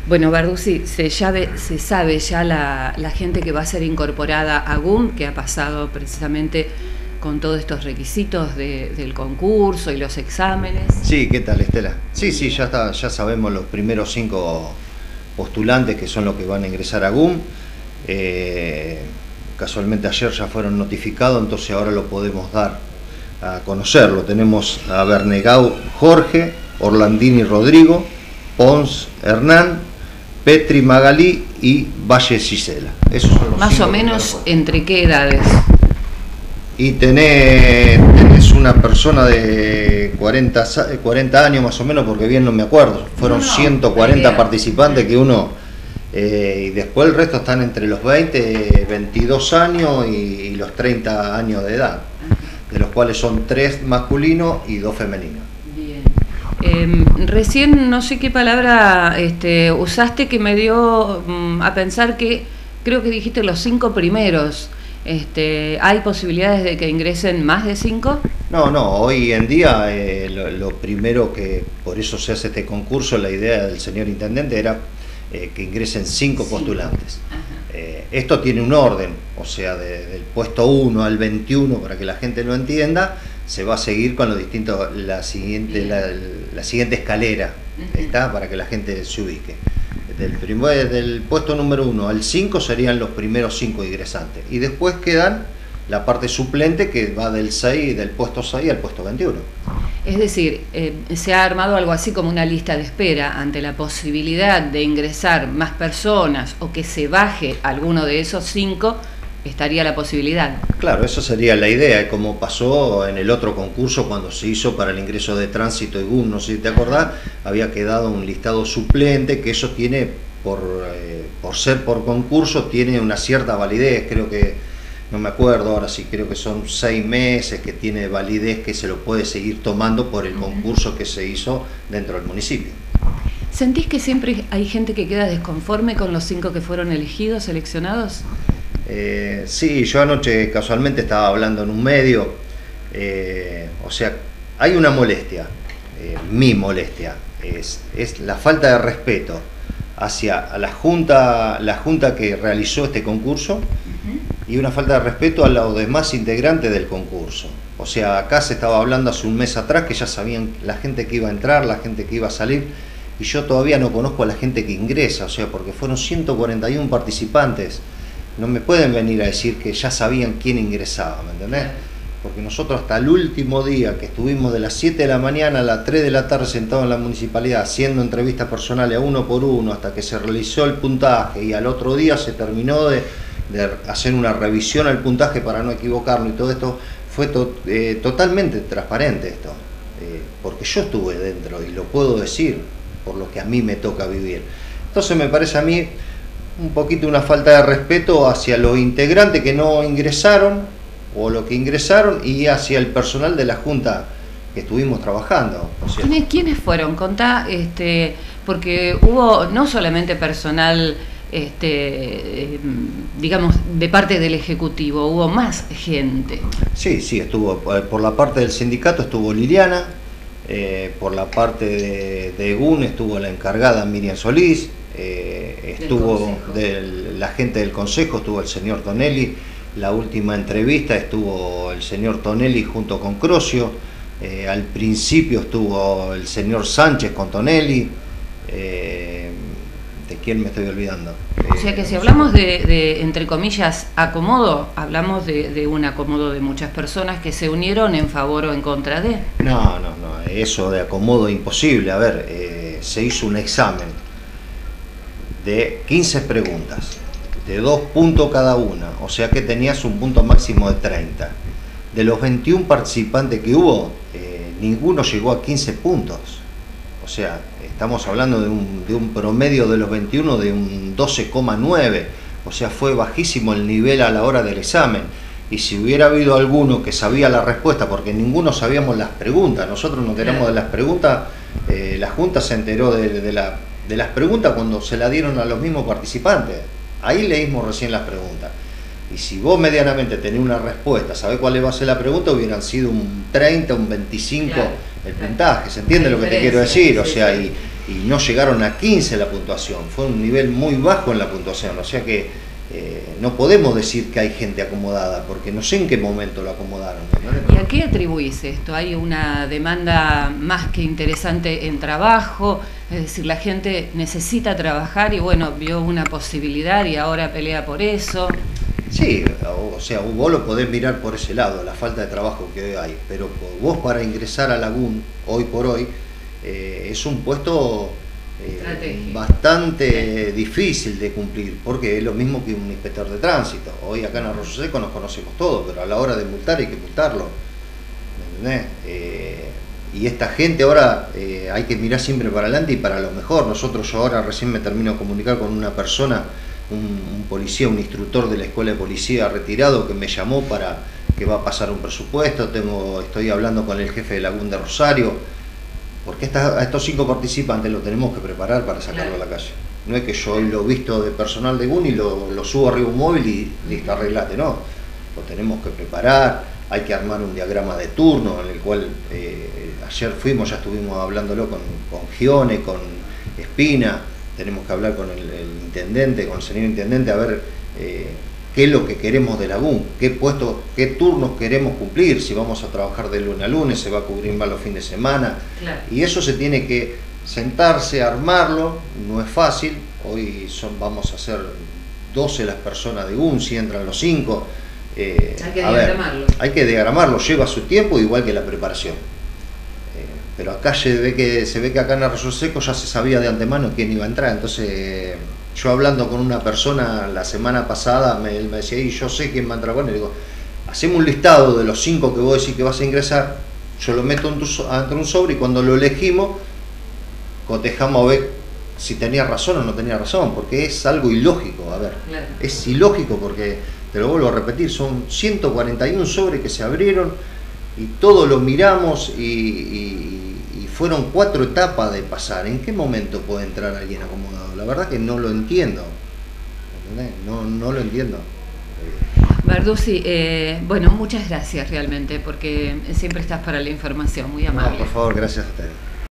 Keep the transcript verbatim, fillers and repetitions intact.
Bueno, Barduzzi, se, llave, se sabe ya la, la gente que va a ser incorporada a G U M, que ha pasado precisamente con todos estos requisitos de, del concurso y los exámenes. Sí, ¿qué tal, Estela? Sí, sí, ya está, ya sabemos los primeros cinco postulantes que son los que van a ingresar a G U M. Eh, casualmente ayer ya fueron notificados, entonces ahora lo podemos dar a conocerlo. Tenemos a Bernegau Jorge, Orlandini Rodrigo, Pons Hernán, Petri Magalí y Valle Gisela. Esos son los Más o menos, ¿entre qué edades? Y tenés, tenés una persona de cuarenta, cuarenta años más o menos, porque bien no me acuerdo. Fueron no, no, ciento cuarenta participantes que uno... Eh, y después el resto están entre los veinte, veintidós años y, y los treinta años de edad, de los cuales son tres masculinos y dos femeninos. Bien. Eh, recién no sé qué palabra este, usaste que me dio um, a pensar que, creo que dijiste los cinco primeros. Este, ¿Hay posibilidades de que ingresen más de cinco? No, no, hoy en día eh, lo, lo primero que, por eso se hace este concurso, la idea del señor intendente era eh, que ingresen cinco sí. postulantes. Eh, esto tiene un orden, o sea, de, del puesto uno al veintiuno, para que la gente lo entienda, se va a seguir con lo distinto, la siguiente, la, la siguiente escalera, ¿está? Para que la gente se ubique. Del, primer, del puesto número uno al cinco serían los primeros cinco ingresantes. Y después quedan la parte suplente que va del seis, del puesto seis al puesto veintiuno. Es decir, eh, se ha armado algo así como una lista de espera ante la posibilidad de ingresar más personas o que se baje alguno de esos cinco, estaría la posibilidad. Claro, esa sería la idea, como pasó en el otro concurso cuando se hizo para el ingreso de tránsito y G U M, no sé si te acordás, había quedado un listado suplente, que eso tiene, por, eh, por ser por concurso, tiene una cierta validez, creo que, no me acuerdo ahora sí, creo que son seis meses que tiene validez, que se lo puede seguir tomando por el concurso que se hizo dentro del municipio. ¿Sentís que siempre hay gente que queda desconforme con los cinco que fueron elegidos, seleccionados? Eh, sí, yo anoche casualmente estaba hablando en un medio, eh, o sea, hay una molestia, eh, mi molestia, es, es la falta de respeto hacia la junta, la junta que realizó este concurso, uh-huh. y una falta de respeto a los demás integrantes del concurso. O sea, acá se estaba hablando hace un mes atrás que ya sabían la gente que iba a entrar, la gente que iba a salir, y yo todavía no conozco a la gente que ingresa, o sea, porque fueron ciento cuarenta y uno participantes. No me pueden venir a decir que ya sabían quién ingresaba, ¿me entendés? Porque nosotros hasta el último día que estuvimos de las siete de la mañana a las tres de la tarde sentados en la municipalidad haciendo entrevistas personales a uno por uno hasta que se realizó el puntaje y al otro día se terminó de, de hacer una revisión al puntaje para no equivocarlo y todo esto, fue to, eh, totalmente transparente esto, eh, porque yo estuve dentro y lo puedo decir por lo que a mí me toca vivir. Entonces me parece a mí un poquito una falta de respeto hacia los integrantes que no ingresaron o los que ingresaron y hacia el personal de la junta que estuvimos trabajando. O sea, ¿Quiénes, ¿Quiénes fueron? Contá, este, porque hubo no solamente personal, este, eh, digamos, de parte del Ejecutivo, hubo más gente. Sí, sí, estuvo por la parte del sindicato estuvo Liliana, eh, por la parte de, de G U M estuvo la encargada Miriam Solís, Eh, estuvo de la gente del consejo, estuvo el señor Tonelli, la última entrevista estuvo el señor Tonelli junto con Crosio, eh, al principio estuvo el señor Sánchez con Tonelli, eh, ¿de quién me estoy olvidando? O sea que si hablamos de, de entre comillas, acomodo, hablamos de, de un acomodo de muchas personas que se unieron en favor o en contra de... No, no, no, eso de acomodo imposible. A ver, eh, se hizo un examen de quince preguntas, de dos puntos cada una, o sea que tenías un punto máximo de treinta. De los veintiún participantes que hubo, eh, ninguno llegó a quince puntos. O sea, estamos hablando de un, de un promedio de los veintiuno de un doce coma nueve, o sea, fue bajísimo el nivel a la hora del examen. Y si hubiera habido alguno que sabía la respuesta, porque ninguno sabíamos las preguntas, nosotros nos enteramos de las preguntas, eh, la Junta se enteró de, de la... de las preguntas cuando se la dieron a los mismos participantes. Ahí leímos recién las preguntas. Y si vos medianamente tenés una respuesta, sabés cuál va a ser la pregunta, hubieran sido un treinta, un veinticinco claro, el puntaje. ¿Se entiende lo que te quiero decir? O sea, y, y no llegaron a quince la puntuación, fue un nivel muy bajo en la puntuación, o sea que eh, no podemos decir que hay gente acomodada, porque no sé en qué momento lo acomodaron. ¿No? ¿Y a qué atribuís esto? ¿Hay una demanda más que interesante en trabajo? Es decir, la gente necesita trabajar y bueno, vio una posibilidad y ahora pelea por eso. Sí, o sea, vos lo podés mirar por ese lado, la falta de trabajo que hoy hay, pero vos para ingresar a Lagún, hoy por hoy, eh, es un puesto eh, bastante difícil de cumplir, porque es lo mismo que un inspector de tránsito. Hoy acá en Arroyo Seco nos conocemos todos, pero a la hora de multar hay que multarlo, ¿me entendés? Eh, y esta gente ahora eh, hay que mirar siempre para adelante y para lo mejor. Nosotros, yo ahora recién me termino de comunicar con una persona, un, un policía, un instructor de la escuela de policía retirado, que me llamó para que va a pasar un presupuesto. Tengo, estoy hablando con el jefe de Lagún de Rosario, porque esta, a estos cinco participantes lo tenemos que preparar para sacarlo a la calle. No es que yo lo visto de personal de Lagún y lo, lo subo arriba a un móvil y listo, arreglate, no. Lo tenemos que preparar, hay que armar un diagrama de turno en el cual eh, ayer fuimos, ya estuvimos hablándolo con, con Gione, con Espina, tenemos que hablar con el, el intendente, con el señor intendente, a ver eh, qué es lo que queremos de Lagún, qué puestos, qué turnos queremos cumplir, si vamos a trabajar de lunes a lunes, se va a cubrir más los fines de semana, claro. Y eso se tiene que sentarse, armarlo, no es fácil. Hoy son, vamos a hacer doce las personas de Lagún, si entran los cinco. Eh, hay que diagramarlo. Ver, hay que diagramarlo, lleva su tiempo, igual que la preparación. Eh, pero acá se ve, que, se ve que acá en Arroyo Seco ya se sabía de antemano quién iba a entrar. Entonces, eh, yo hablando con una persona la semana pasada, me, él me decía, y yo sé quién va a entrar. Bueno, y digo, hacemos un listado de los cinco que vos decís que vas a ingresar, yo lo meto en tu, entre un sobre y cuando lo elegimos, cotejamos a ver si tenía razón o no tenía razón, porque es algo ilógico. A ver, claro. Es ilógico porque, te lo vuelvo a repetir, son ciento cuarenta y uno sobres que se abrieron y todos lo miramos y, y, y fueron cuatro etapas de pasar. ¿En qué momento puede entrar alguien acomodado? La verdad que no lo entiendo, ¿entendés? No, no lo entiendo. Barduzzi, eh, bueno, muchas gracias realmente, porque siempre estás para la información, muy amable. No, por favor, gracias a ustedes.